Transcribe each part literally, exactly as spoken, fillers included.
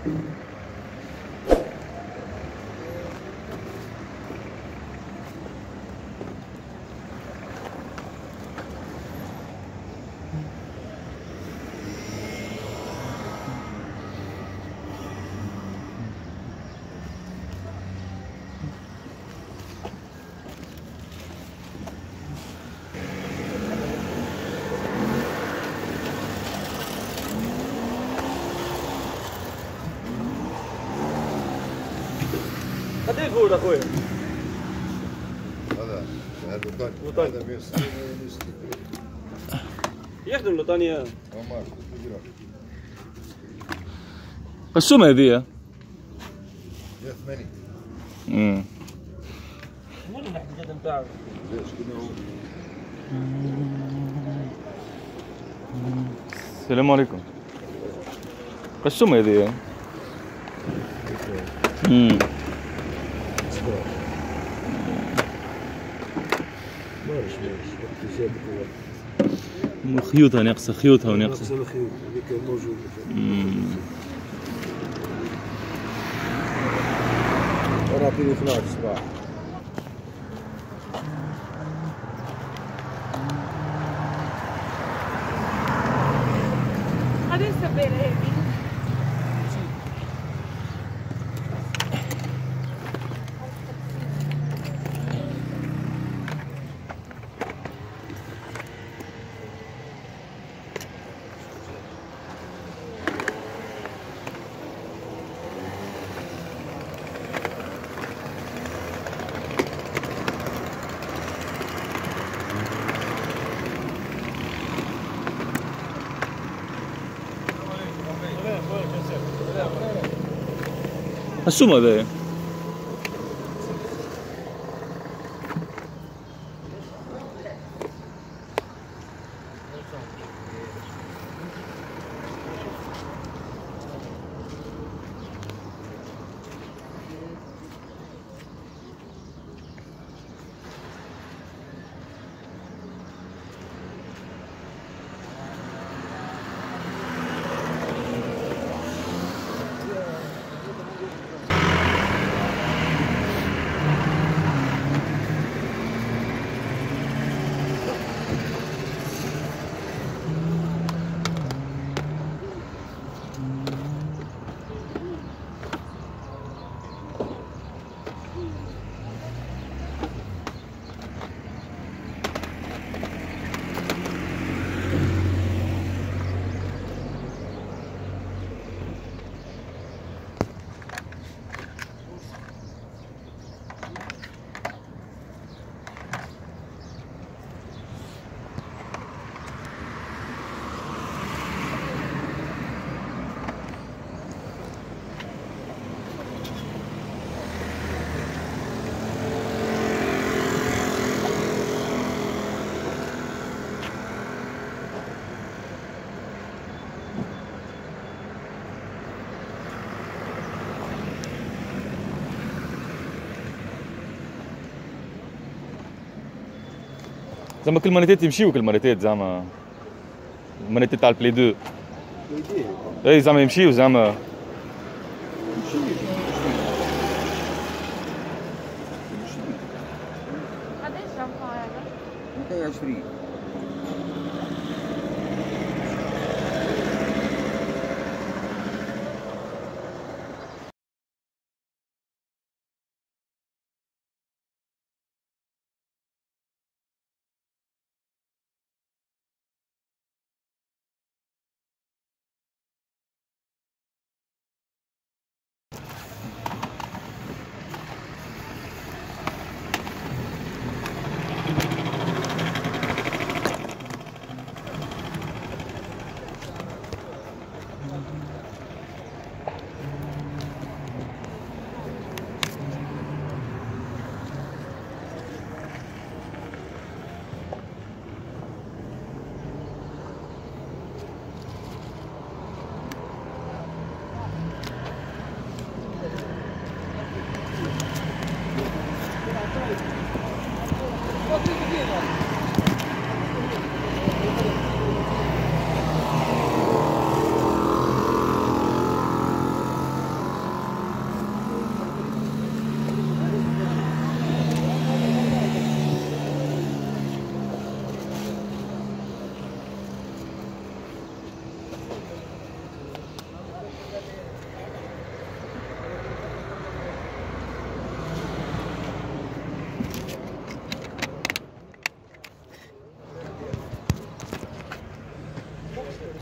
قد ايه الفول اخوي؟ هذا هذا لوطاني. هذا مية وستين مية وستين. يخدم لوطانيا. عمر قسومة هذيا. مية وثمانين. امم وين اللحم الجد نتاعك؟ ليش كنا هو؟ السلام عليكم. قسومة هذيا. امم مارش مارش وقت زاد خيوطها ناقصة، خيوطها وناقصة. ناقص الخيوط هذيك موجودة. امم رابطين اثنا عشر صباح. هذه السبيلة هيك. قسومة هذايا. زعما كل مانيتات يمشيو كل مانيتات زعما المانيتات تاع البلاي دو. اي زعما يمشيو زعما. قديش رقم هذا؟ مئتين وعشرين.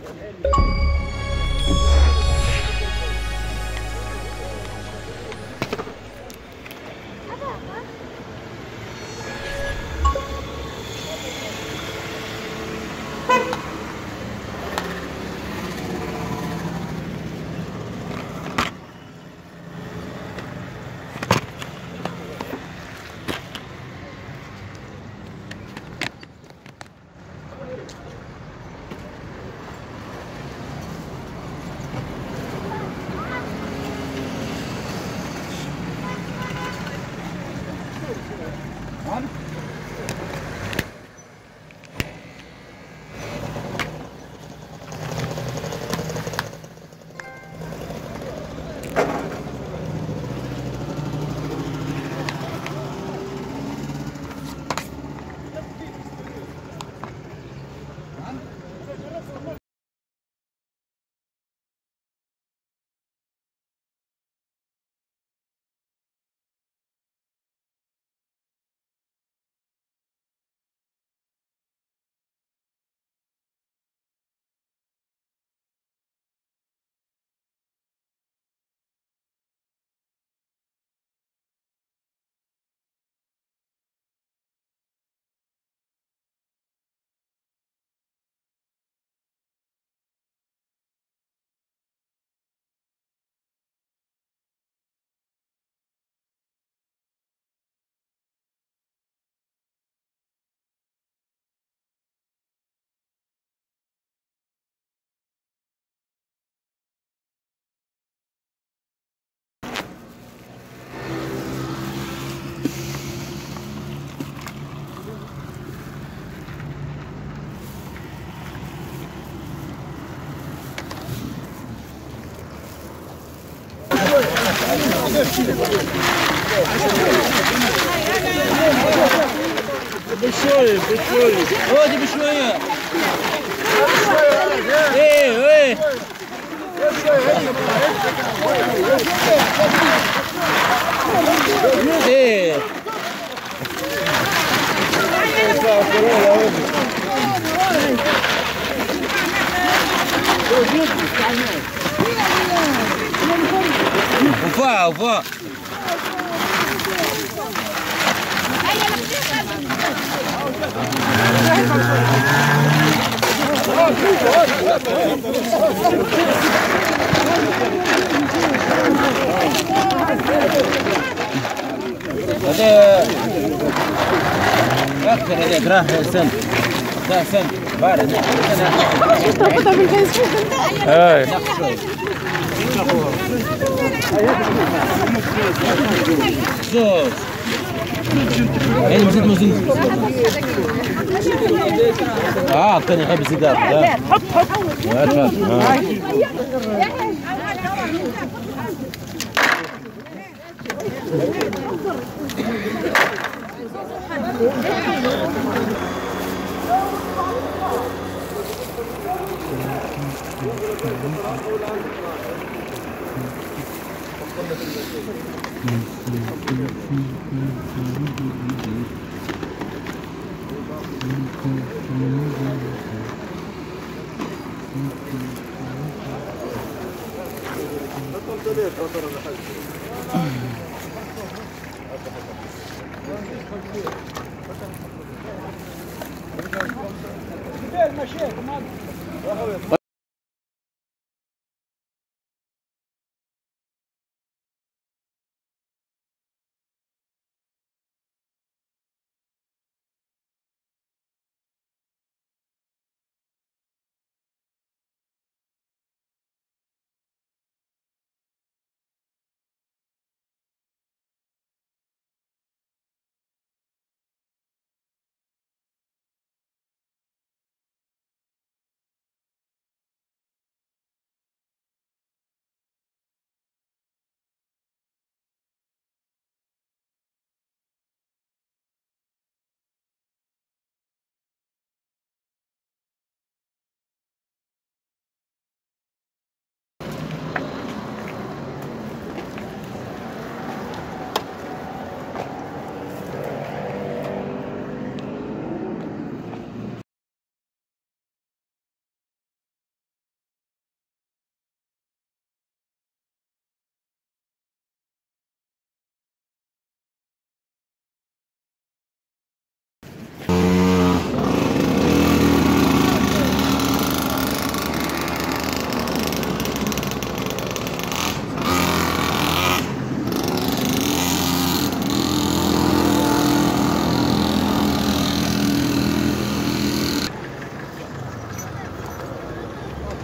بشوية بشوية هادي بشوية. ايه ايه ايه وفاء وفاء هذا أكثر هذاك راه سنت راه سنت بارد تاخذها في الفيسبوك اي زوج يعني مزيد مزيد اه كان يحب سيجار حط حط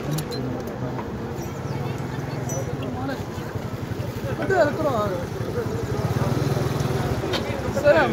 سلام.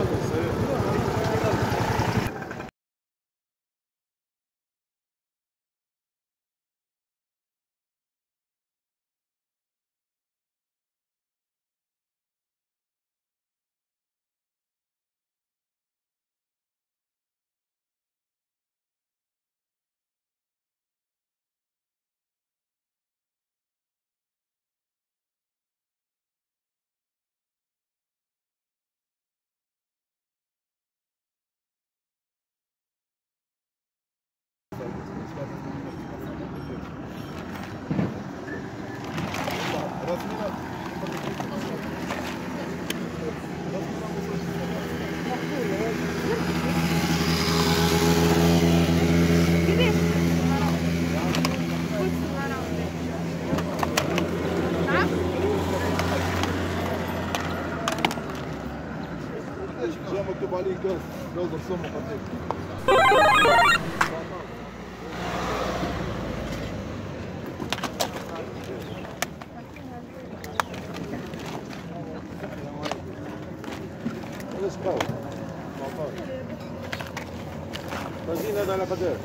جا مكتوب عليه جاز جاز رسوم مقدم. هذا سباو بنزين هذا على قدر.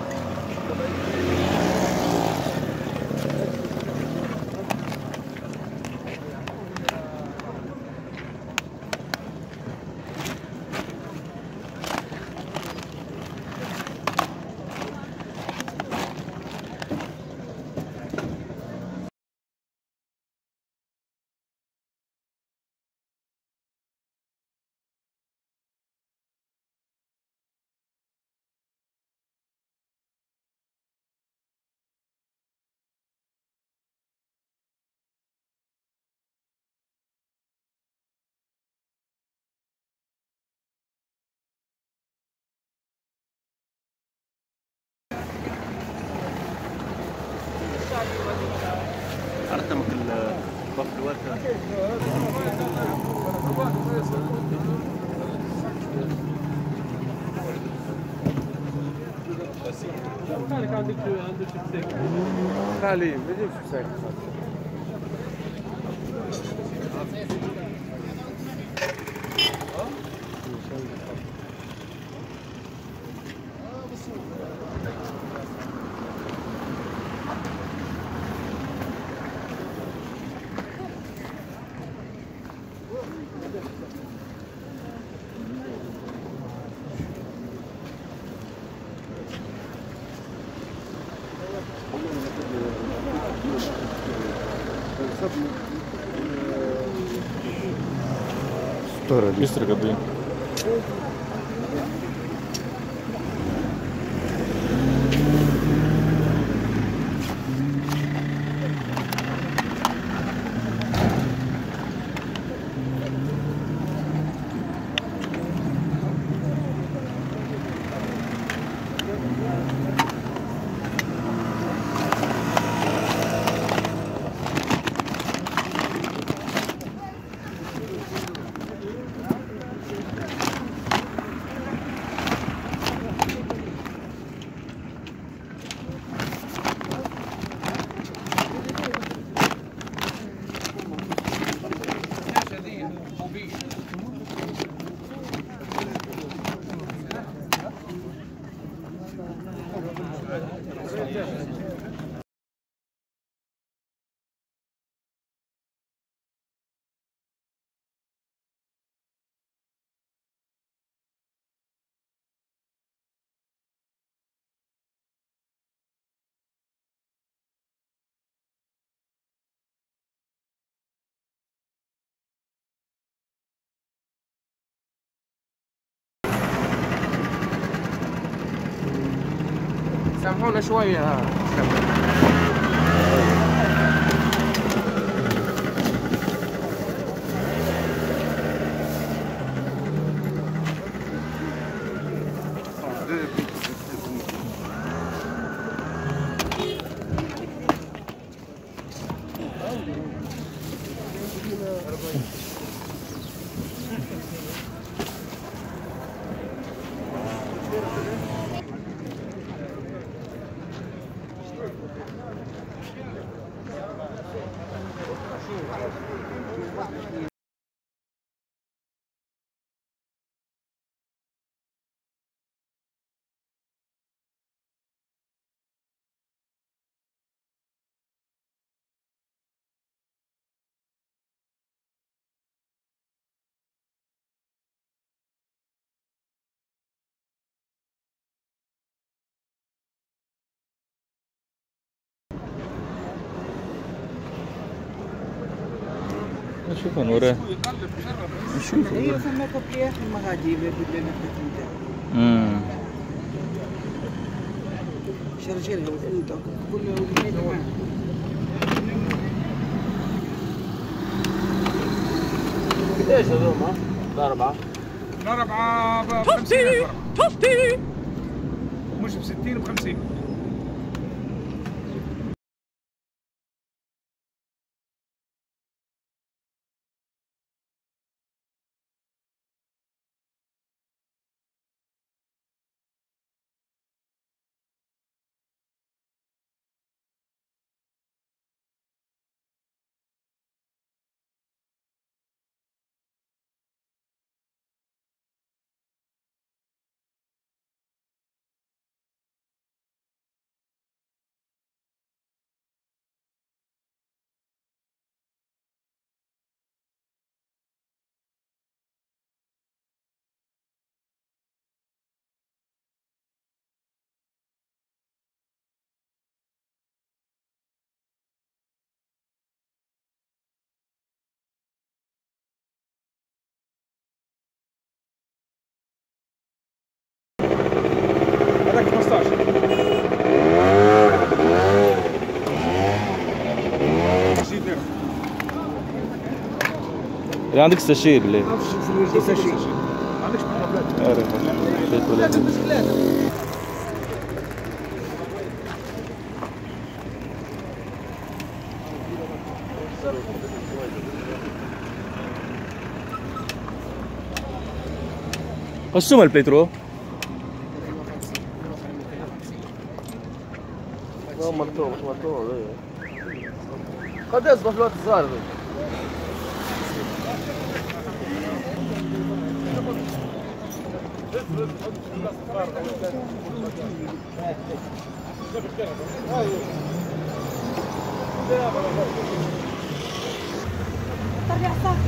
عرفتمك الباف الوركة خليك عندك عندك شبسك خليه ما يجيبش شبسك يسرق قبل سامحونا شوية. نشوف وراه نشوف ايوه ثم كوبليه المغادي بدل نبدا امم شرجلها وثلث كله قديش هذوما؟ الأربعة؟ الأربعة ب خمسين توفتي مش ب ستين ب خمسين. هذاك خمسطاش. اللي عندك استشير اللي عندكش قسم البيترو مرتوب مش مرتوب قد يصبح في الوقت الصغير. طلع صح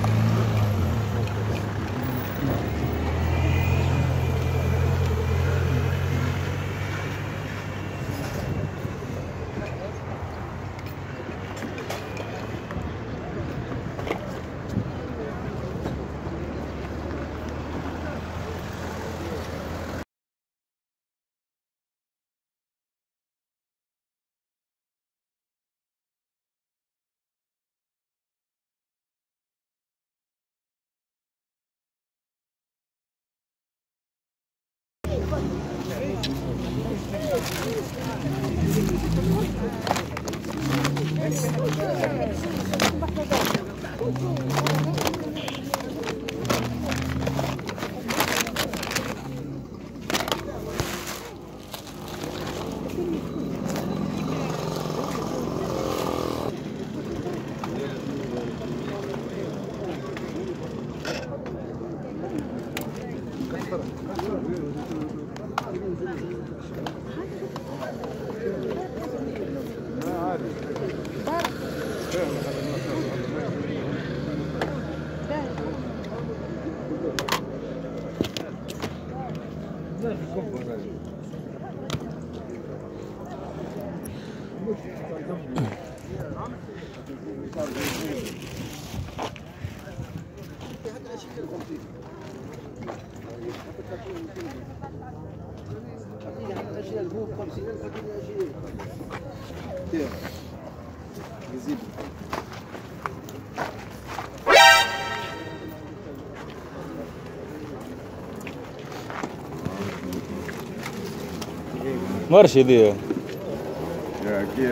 مرش دي يا كي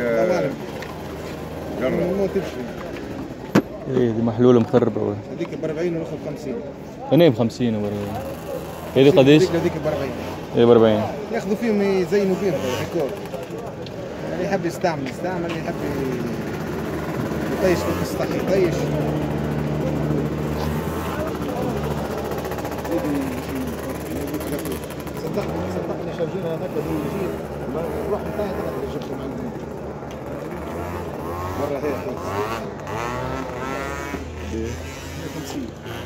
جرب مو تمشي. ايه دي محلوله مخربه. هذيك ب أربعين وناخذ خمسين. انا ب خمسين و أربعين. هذه قديش؟ هذيك ب أربعين. ايه ب أربعين. ياخذوا فيهم يزينوا فيهم ديكور. اللي يحب يستعمل يستعمل، اللي يحب يطيش في السطح يطيش. صدقني صدقني شارجين هذاك اللي يجي الروح نتاعي تقدر تجيبهم عندنا مرة هيك خمسين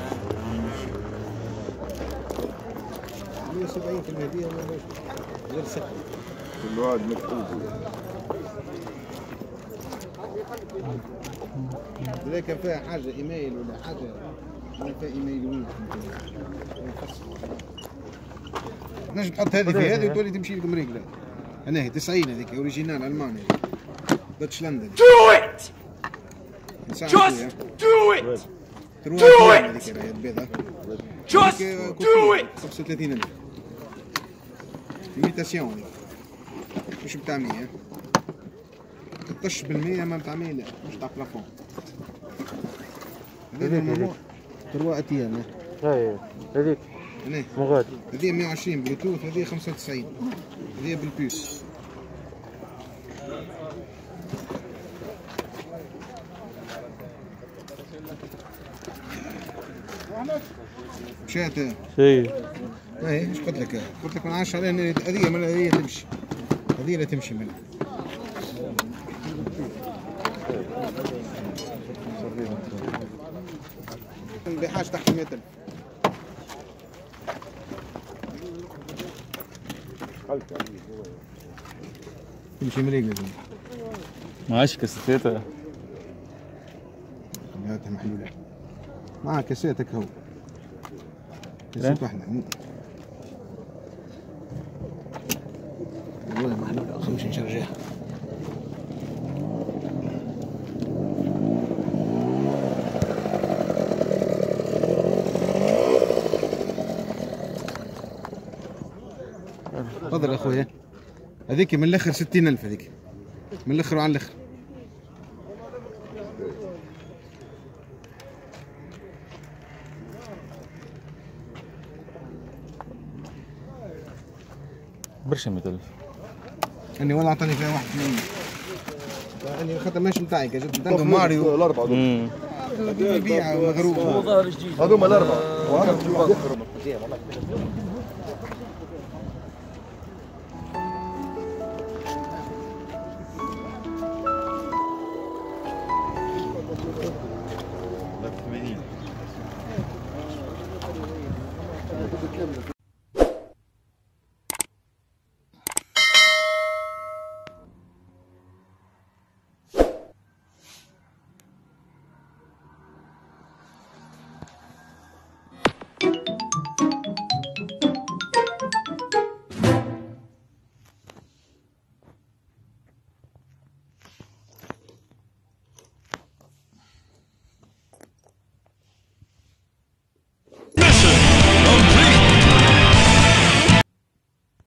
مية وسبعين في المهدية غير سكر كل واحد مكتوب. إذا كان فيها حاجة إيميل ولا حاجة ما فيها إيميل وين تنجم تحط هذه في هذه وتولي تمشي لكم رجلة. أنا هي تسعين هذيك أوريجينال ألماني دوتشلاند. Do it! Just do it! Do it! Just do it! خمسة وثلاثين ألف. إيميتاسيون هذيك. مش بتاع مية. ثلاثة عشر بالمية ما بتاع مية لا مش تاع بلافون. هذا الموضوع تروى أتيان. اي هذيك مغادي. هذه مية وعشرين بلوتوث وهذه خمسة وتسعين. هذه بالبيوس. مشات شيء اي ايش قلت لك؟ قلت لك ما عادش عليها هذه من هذه تمشي. هذه اللي تمشي منها. بحاجة تحت مية ألف. تمشي مليقة زين. ما عادش كاسيتها. خليها محلولة. معها كاسيتك هو. كاسيت واحدة. والله محلولة خلينا نشرجيها. تفضل يا اخويا. هذيك من الاخر ستين ألف هذيك. من الاخر وعلى الاخر. برشا مية ألف. اني والله عطاني فيها واحد ثمانين. يعني خاطر ماشي نتاعي جبت دنجو ماريو الاربعه يبيع مغروب. هذوما الاربعه.